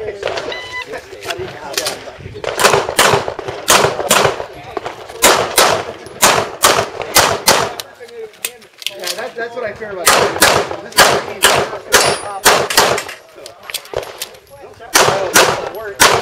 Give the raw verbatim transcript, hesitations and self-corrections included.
Yeah, that, that's what I fear about this. This is